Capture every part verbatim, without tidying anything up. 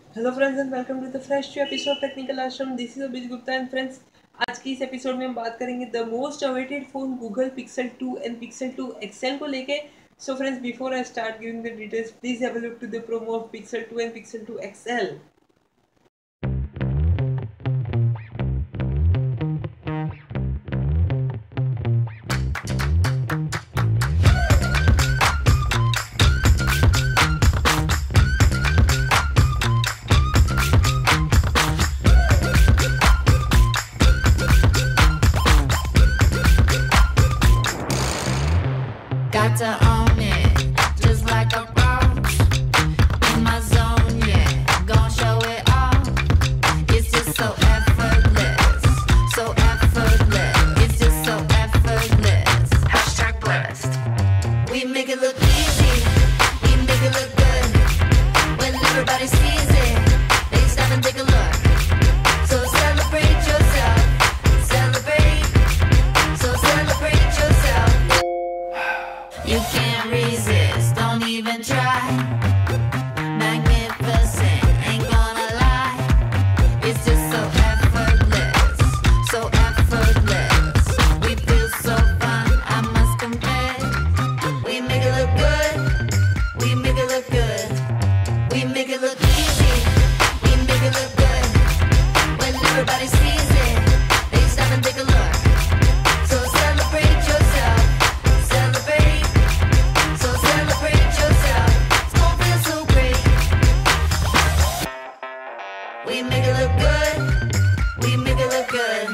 Hello friends and welcome to the fresh episode technical Ashram. This is Abhij Gupta and friends, आज की इस episode में हम बात करेंगे the most awaited phone Google Pixel two and Pixel two XL को लेके। So friends, before I start giving the details, please have a look to the promo of Pixel two and Pixel two XL. Got to own it, just like a boss. In my zone, yeah, gon' show it all. It's just so effortless, so effortless. It's just so effortless. Hashtag blessed. We make it look easy, we make it look good. When everybody sees it, they stop and take a look. So celebrate yourself, celebrate. So celebrate yourself. You can't resist, don't even try. Magnificent, ain't gonna lie. It's just so effortless, so effortless. We feel so fun, I must confess. We make it look good, we make it look good. We make it look easy, we make it look good. When everybody sees it, they stop and take a look. So celebrate yourself, celebrate. So celebrate yourself, it's gonna feel so great. We make it look good, we make it look good.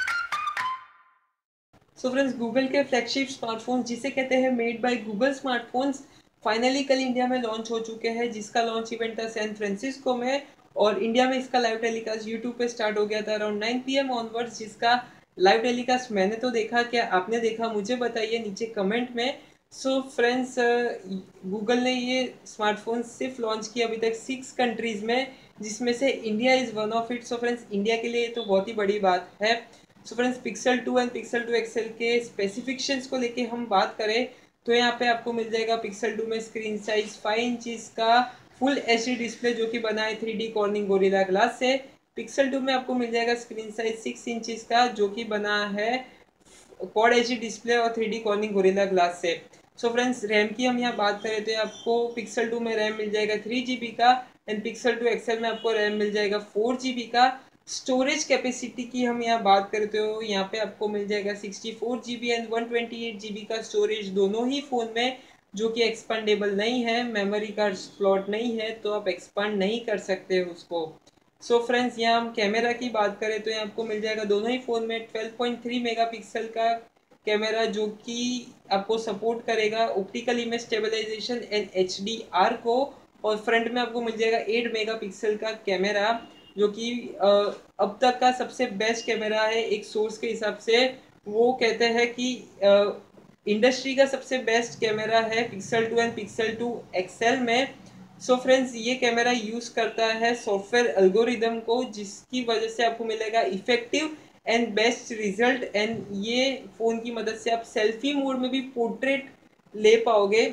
So friends, Google के flagship smartphones जिसे कहते हैं made by Google smartphones finally कल India में launch हो चुके हैं, जिसका लॉन्च इवेंट था सैन फ्रांसिस्को में। और इंडिया में इसका लाइव टेलीकास्ट यूट्यूब पे स्टार्ट हो गया था around nine P M onwards, जिसका लाइव टेलीकास्ट मैंने तो देखा, क्या आपने देखा मुझे बताइए नीचे कमेंट में। सो फ्रेंड्स, गूगल ने ये स्मार्टफोन सिर्फ लॉन्च किया अभी तक सिक्स कंट्रीज में, जिसमें से India is one of it. So friends, India के लिए तो बहुत ही बड़ी बात है। So friends, Pixel two and Pixel two XL के स्पेसिफिकेशंस को लेके हम बात करें तो यहाँ पे आपको मिल जाएगा पिक्सल टू में स्क्रीन साइज फाइव इंचज का फुल एच डी डिस्प्ले जो कि बना है three D Corning Gorilla glass से। पिक्सल टू में आपको मिल जाएगा स्क्रीन साइज सिक्स इंचज का जो कि बना है क्वाड एच डी डिस्प्ले और three D Corning Gorilla glass से। सो फ्रेंड्स, रैम की हम यहाँ बात करें तो आपको पिक्सल टू में रैम मिल जाएगा थ्री जी बी का एंड पिक्सल टू एक्सएल में आपको रैम मिल जाएगा फोर जी बी का। स्टोरेज कैपेसिटी की हम यहाँ बात करते हो, यहाँ पे आपको मिल जाएगा sixty four G B and one twenty eight G B का स्टोरेज दोनों ही फ़ोन में, जो कि एक्सपेंडेबल नहीं है। मेमोरी कार्ड स्लॉट नहीं है तो आप एक्सपांड नहीं कर सकते हो उसको। सो फ्रेंड्स, यहाँ हम कैमरा की बात करें तो यहाँ आपको मिल जाएगा दोनों ही फ़ोन में ट्वेल्व पॉइंट थ्री मेगापिक्सल का कैमरा, जो कि आपको सपोर्ट करेगा optical image stabilization and H D R को। और फ्रंट में आपको मिल जाएगा एट मेगापिक्सल का कैमरा, जो कि अब तक का सबसे बेस्ट कैमरा है। एक सोर्स के हिसाब से वो कहते हैं कि इंडस्ट्री का सबसे बेस्ट कैमरा है Pixel two and Pixel two XL में। सो फ्रेंड्स, ये कैमरा यूज़ करता है सॉफ्टवेयर एल्गोरिदम को, जिसकी वजह से आपको मिलेगा effective and best result. And ये फ़ोन की मदद से आप सेल्फी मोड में भी पोर्ट्रेट ले पाओगे।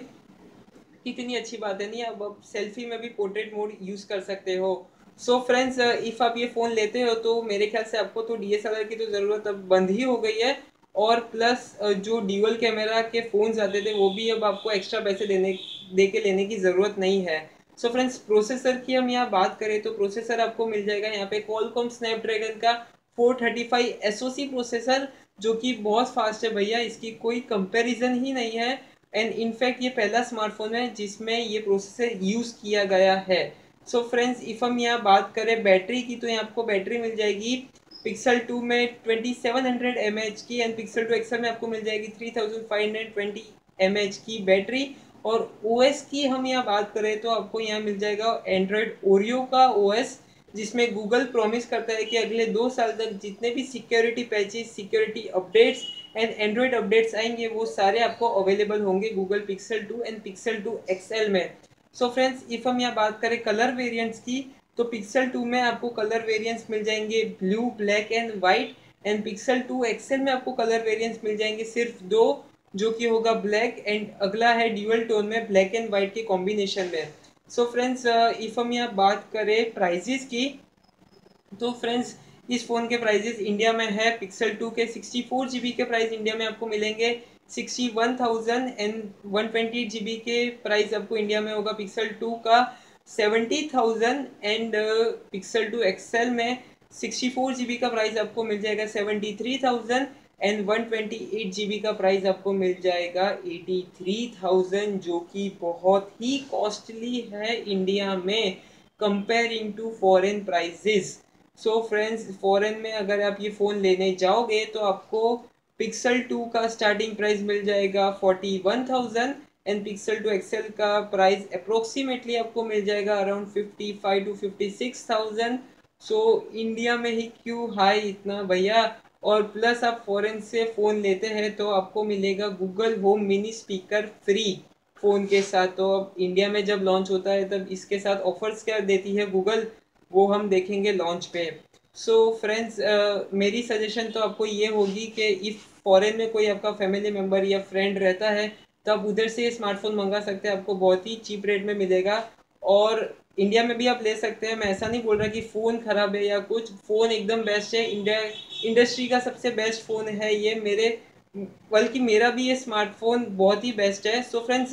कितनी अच्छी बात है नहीं, अब आप सेल्फी में भी पोर्ट्रेट मोड यूज़ कर सकते हो। सो फ्रेंड्स, इफ़ आप ये फ़ोन लेते हो तो मेरे ख्याल से आपको तो डी एस एल आर की तो ज़रूरत अब बंद ही हो गई है, और प्लस जो ड्यूअल कैमरा के फ़ोन्स आते थे वो भी अब आपको एक्स्ट्रा पैसे देने दे के लेने की ज़रूरत नहीं है। सो फ्रेंड्स, प्रोसेसर की हम यहाँ बात करें तो प्रोसेसर आपको मिल जाएगा यहाँ पे क्वालकॉम स्नैपड्रैगन का four thirty five S O C processor, जो कि बहुत फास्ट है भैया, इसकी कोई कंपैरिजन ही नहीं है। एंड इनफैक्ट ये पहला स्मार्टफोन है जिसमें ये प्रोसेसर यूज़ किया गया है। सो फ्रेंड्स, इफ़ हम यहाँ बात करें बैटरी की तो यहाँ आपको बैटरी मिल जाएगी पिक्सल टू में twenty seven hundred M H की एंड पिक्सल टू एक्सएल में आपको मिल जाएगी three thousand five hundred twenty M H की बैटरी। और ओएस की हम यहाँ बात करें तो आपको यहाँ मिल जाएगा एंड्रॉयड ओरियो का ओएस, जिसमें गूगल प्रॉमिस करता है कि अगले दो साल तक जितने भी security patches, security updates and Android updates आएंगे वो सारे आपको अवेलेबल होंगे Google Pixel two and Pixel two XL में। सो फ्रेंड्स, इफ़ हम यहाँ बात करें कलर वेरिएंट्स की तो पिक्सल टू में आपको कलर वेरिएंट्स मिल जाएंगे blue, black and white. And Pixel two XL में आपको कलर वेरिएंट्स मिल जाएंगे सिर्फ दो, जो कि होगा ब्लैक एंड अगला है ड्यूअल टोन में ब्लैक एंड वाइट के कॉम्बिनेशन में। सो फ्रेंड्स इफ़ हम यहाँ बात करें प्राइजेस की, तो फ्रेंड्स इस फ़ोन के प्राइजेस इंडिया में है पिक्सल टू के सिक्सटी फोर जी बी के प्राइस इंडिया में आपको मिलेंगे sixty one thousand and one twenty G B के प्राइस आपको इंडिया में होगा पिक्सल टू का seventy thousand and Pixel two XL में सिक्सटी फोर जी बी का प्राइस आपको मिल जाएगा seventy three thousand and one twenty eight G B का प्राइस आपको मिल जाएगा एटी थ्री थाउजेंड, जो कि बहुत ही कॉस्टली है इंडिया में comparing to foreign prices. So friends foreign में अगर आप ये फ़ोन लेने जाओगे तो आपको पिक्सल टू का स्टार्टिंग प्राइस मिल जाएगा forty one thousand and Pixel two XL का प्राइस अप्रोक्सीमेटली आपको मिल जाएगा around fifty five to fifty six thousand. So India में ही क्यों हाई इतना भैया, और प्लस आप फॉरेन से फ़ोन लेते हैं तो आपको मिलेगा Google Home Mini speaker free phone के साथ। तो अब इंडिया में जब लॉन्च होता है तब इसके साथ ऑफर्स क्या देती है गूगल, वो हम देखेंगे लॉन्च पे। सो फ्रेंड्स मेरी सजेशन तो आपको ये होगी कि इफ़ फॉरेन में कोई आपका फैमिली मेम्बर या फ्रेंड रहता है तो आप उधर से ये स्मार्टफोन मंगा सकते हैं, आपको बहुत ही चीप रेट में मिलेगा। और इंडिया में भी आप ले सकते हैं, मैं ऐसा नहीं बोल रहा कि फ़ोन ख़राब है या कुछ, फ़ोन एकदम बेस्ट है, इंडिया इंडस्ट्री का सबसे बेस्ट फ़ोन है ये मेरे, बल्कि मेरा भी ये स्मार्टफोन बहुत ही बेस्ट है। सो फ्रेंड्स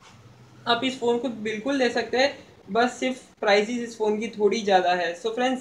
आप इस फ़ोन को बिल्कुल ले सकते हैं, बस सिर्फ प्राइसेस इस फ़ोन की थोड़ी ज़्यादा है। सो फ्रेंड्स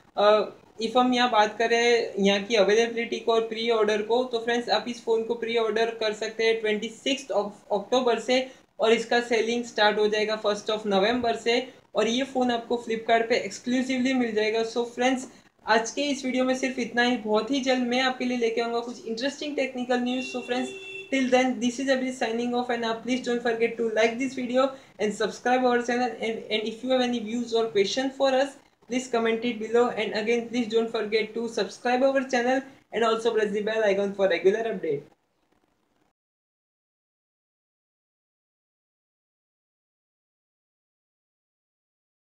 इफ़ हम यहाँ बात करें यहाँ की अवेलेबिलिटी को और प्री ऑर्डर को, तो फ्रेंड्स आप इस फ़ोन को प्री ऑर्डर कर सकते हैं ट्वेंटी सिक्स अक्टूबर से और इसका सेलिंग स्टार्ट हो जाएगा फर्स्ट ऑफ नवंबर से, और ये फ़ोन आपको फ्लिपकार्ट पे एक्सक्लूसिवली मिल जाएगा। सो फ्रेंड्स आज के इस वीडियो में सिर्फ इतना ही, बहुत ही जल्द मैं आपके लिए लेके आऊँगा कुछ interesting technical news. So friends till then this is Abhi signing off, and uh, please don't forget to like this video and subscribe our channel, and, and if you have any views or question for us please comment it below, and again please don't forget to subscribe our channel and also press the bell icon for regular update.